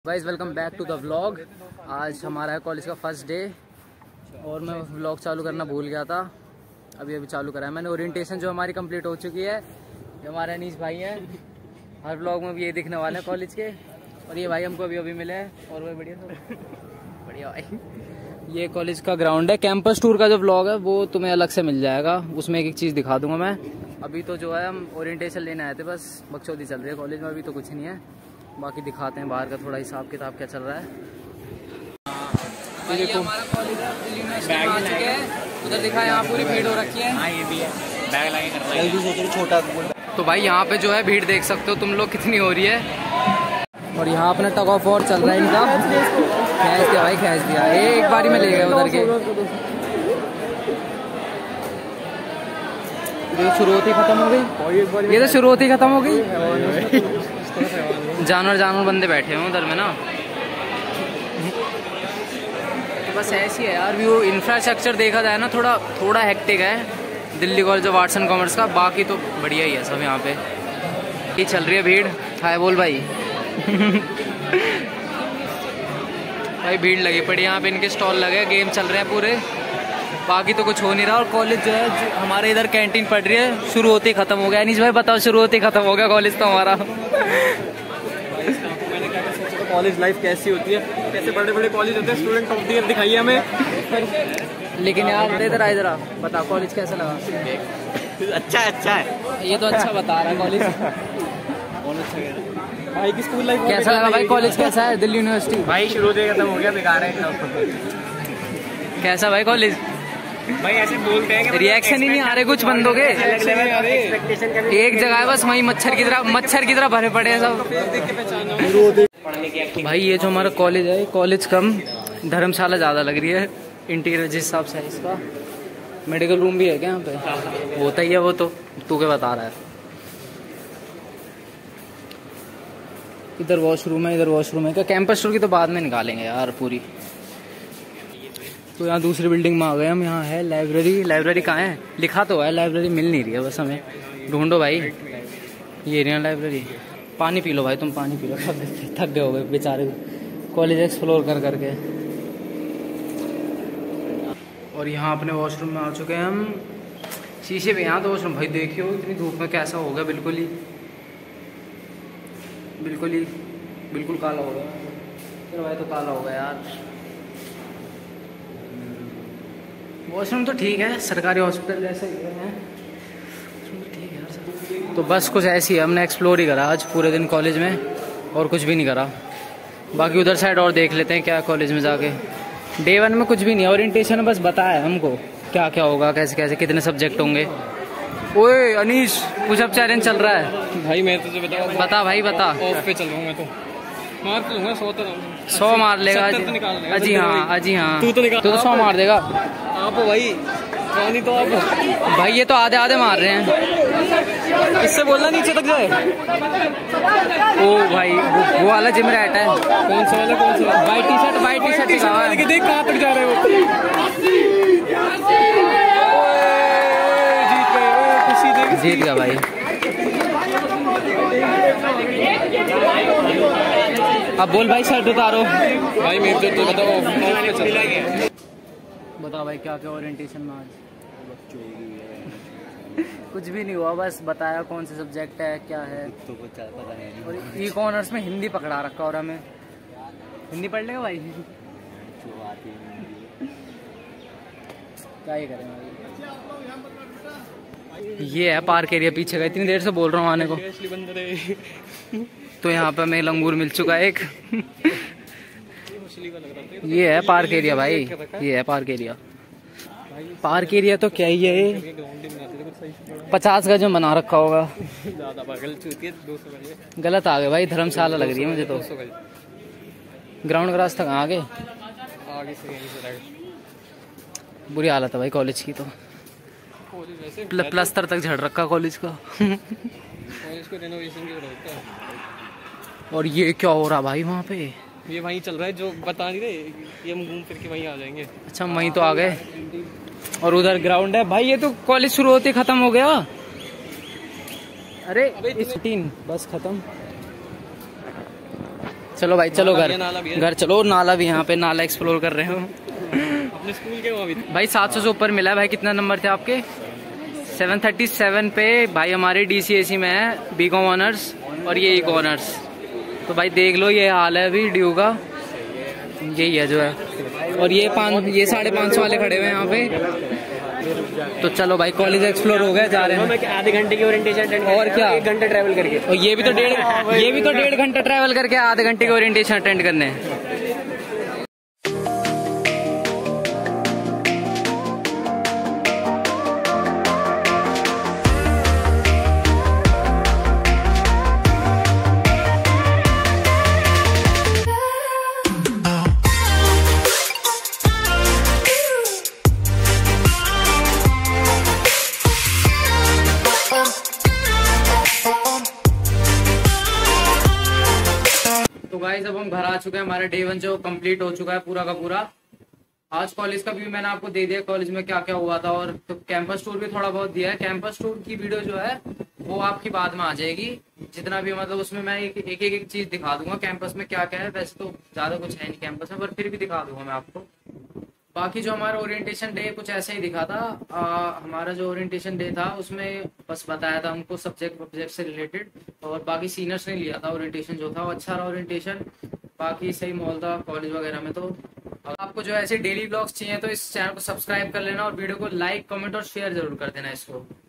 Guys welcome back to the vlog. आज हमारा है कॉलेज का फर्स्ट डे और मैं व्लॉग चालू करना भूल गया था। अभी चालू करा है मैंने। ओरिएंटेशन जो हमारी कंप्लीट हो चुकी है। ये हमारे अनीश भाई हैं, हर व्लॉग में भी ये दिखने वाले हैं कॉलेज के। और ये भाई हमको अभी मिले हैं और वही बढ़िया सब बढ़िया भाई। ये कॉलेज का ग्राउंड है। कैंपस टूर का जो व्लॉग है वो तुम्हें अलग से मिल जाएगा, उसमें एक चीज़ दिखा दूंगा मैं। अभी तो जो है हम ओरिएंटेशन लेने आए थे, बस बकचोदी चल रही है कॉलेज में, अभी तो कुछ नहीं है। बाकी दिखाते हैं बाहर का थोड़ा हिसाब किताब क्या चल रहा है। ये हमारा कॉलेज है, दिल्ली यूनिवर्सिटी में आ चुके हैं। उधर दिखा, यहाँ पूरी भीड़ हो रखी है। हाँ ये भी है, बैग लगे कर रहा है छोटा। तो भाई यहाँ पे जो है भीड़ देख सकते हो तुम लोग कितनी हो रही है। और यहाँ अपना टग ऑफ वॉर चल रहा है इनका। खींच दिया भाई, खींच दिया, एक बारी में ले गए उधर के। ये शुरुआत ही खत्म हो गई, ये तो शुरुआत ही खत्म हो गई। जानवर बंदे बैठे हैं उधर में ना। तो बस ऐसी है यार व्यू। इंफ्रास्ट्रक्चर देखा जाए ना थोड़ा हेक्टिक है Delhi college of arts and commerce का। बाकी तो बढ़िया ही है सब यहाँ पे। ये चल रही है भीड़। हाय बोल भाई। भाई भीड़ लगी पड़ी यहाँ पे, इनके स्टॉल लगे, गेम चल रहे हैं पूरे। बाकी तो कुछ हो नहीं रहा। और कॉलेज जो है हमारे इधर कैंटीन पड़ रही है, शुरू होते ही खत्म हो गया। अनीश भाई बताओ, शुरू होते ही खत्म हो गया कॉलेज तो हमारा। कॉलेज लाइफ कैसी होती है, कैसे बड़े बड़े कॉलेज होते हैं, स्टूडेंट ऑफ द ईयर दिखाइए हमें। लेकिन यार इधर आ, इधर बता कॉलेज कैसा लगा? अच्छा है। ये तो अच्छा बता रहा है कॉलेज। भाई की स्कूल लाइफ कैसा लगा भाई? कॉलेज कैसा है दिल्ली यूनिवर्सिटी? भाई शुरू से खत्म हो गया, बेकार है। कैसा भाई कॉलेज? भाई ऐसे बोलते हैं कि रिएक्शन ही नहीं आ रहे कुछ बंदों के। एक जगह है बस, वहीं मच्छर की तरह भरे पड़े हैं सब। भाई ये जो हमारा कॉलेज है, कॉलेज कम धर्मशाला ज्यादा लग रही है इंटीरियर जिस हिसाब से है इसका। मेडिकल रूम भी है क्या यहाँ पे? होता ही है वो तो, तू क्या बता रहा है। इधर वॉशरूम है, इधर वॉशरूम है क्या? कैंपस टूर की तो बाद में निकालेंगे यार पूरी। तो यहाँ दूसरी बिल्डिंग में आ गए हम। यहाँ है लाइब्रेरी। लाइब्रेरी कहाँ है? लिखा तो है, लाइब्रेरी मिल नहीं रही है, बस हमें ढूंढो भाई। ये रही लाइब्रेरी। पानी पी लो भाई, तुम पानी पी लो, थक गए हो गए बेचारे कॉलेज एक्सप्लोर कर करके। और यहाँ अपने वॉशरूम में आ चुके हैं हम। शीशे पे यहाँ तो वॉशरूम, भाई देखियो इतनी धूप में कैसा होगा। बिल्कुल काला हो गया। फिर भाई तो काला हो गया यार। वॉशरूम तो ठीक है, सरकारी हॉस्पिटल जैसे ही है, ठीक है यार। तो बस कुछ ऐसी है, हमने एक्सप्लोर ही करा आज पूरे दिन कॉलेज में, और कुछ भी नहीं करा। बाकी उधर साइड और देख लेते हैं क्या कॉलेज में जाके। डे 1 में कुछ भी नहीं, ओरिएंटेशन में बस बताया हमको क्या क्या होगा, कैसे कैसे कितने सब्जेक्ट होंगे। ओए अनीश पुशअप चैलेंज चल रहा है भाई। मैं तुझे बता भाई बता। ऑफ पे चल रहा हूँ मैं तो, मार तो लूंगा 100 मार लेगा। अजी हाँ तू तो 100 मार देगा आप भाई। नहीं तो आप भाई, ये तो आधे मार रहे हैं। इससे बोलना नीचे तक जाए। ओ भाई वो वाला जिम रैट है। कौन सा वाला? वाइट टी शर्ट देख कहाँ तक जा रहे हो। जीत गया भाई। अब बोल भाई, शर्ट उतारो भाई। मेरे तो बताओ भाई क्या क्या ओरिएंटेशन में आज? कुछ भी नहीं हुआ, बस बताया कौन से सब्जेक्ट है क्या है तो कुछ पता नहीं। और ई-कॉमर्स में हिंदी पकड़ा रखा, और हमें हिंदी पढ़ लेगा भाई। क्या ही करें भाई। ये है पार्क एरिया पीछे का, इतनी देर से बोल रहा हूँ आने को। तो यहाँ पे हमें लंगूर मिल चुका है एक। ये है पार्क एरिया भाई, ये है पार्क एरिया। पार्क एरिया तो क्या ही है, 50 गज में बना रखा होगा। गलत आ गए भाई, धर्मशाला लग रही है मुझे तो। ग्राउंड का रास्ता कहाँ आगे बुरी हालत है भाई कॉलेज की तो। प्लस्तर तक झड़ रखा कॉलेज का। कॉलेज को रेनोवेशन की जरूरत है। और ये क्या हो रहा भाई वहाँ पे? ये वहीं चल रहा है जो बता नहीं रहे, ये हम घूम फिर के वहीं आ जाएंगे। अच्छा वहीं तो आ गए। और उधर ग्राउंड है भाई। ये तो कॉलेज शुरू होते खत्म हो गया। अरे 15 बस खत्म। चलो भाई चलो घर नाला भी है। घर चलो। नाला भी यहाँ पे, नाला एक्सप्लोर कर रहे हो। अपने स्कूल के वहाँ भी भाई 700 से ऊपर मिला है भाई। कितना नंबर थे आपके? 737 पे भाई। हमारे DCAC में है बीकॉम ऑनर्स और ये इको ऑनर्स। तो भाई देख लो ये हाल है अभी ड्यू का, यही है जो है। और ये 550 वाले खड़े हुए हैं यहाँ पे। तो चलो भाई कॉलेज एक्सप्लोर हो गया, जा रहे हैं। आधे घंटे की ओरिएंटेशन अटेंड और क्या, 1 घंटा ट्रैवल करके। और ये भी तो 1.5 घंटा ट्रैवल करके आधे घंटे की ओरिएंटेशन अटेंड करने हैं। तो गाइस अब हम घर आ चुके हैं। हमारा डे 1 जो कंप्लीट हो चुका है पूरा का पूरा। आज कॉलेज का व्यू मैंने आपको दे दिया, कॉलेज में क्या क्या हुआ था। और तो कैंपस टूर भी थोड़ा बहुत दिया है। कैंपस टूर की वीडियो जो है वो आपकी बाद में आ जाएगी। जितना भी मतलब उसमें मैं एक चीज दिखा दूंगा कैंपस में क्या क्या है। वैसे तो ज्यादा कुछ है नहीं कैंपस में, पर फिर भी दिखा दूंगा मैं आपको। बाकी जो हमारा ओरिएंटेशन डे कुछ ऐसे ही दिखा था। हमारा जो ओरिएंटेशन डे था उसमें बस बताया था हमको सब्जेक्ट से रिलेटेड। और बाकी सीनियर्स ने लिया था ओरिएंटेशन जो था वो अच्छा रहा ओरिएंटेशन। बाकी सही माहौल था कॉलेज वगैरह में। तो आपको जो ऐसे डेली ब्लॉग्स चाहिए तो इस चैनल को सब्सक्राइब कर लेना और वीडियो को लाइक कमेंट और शेयर जरूर कर देना इसको।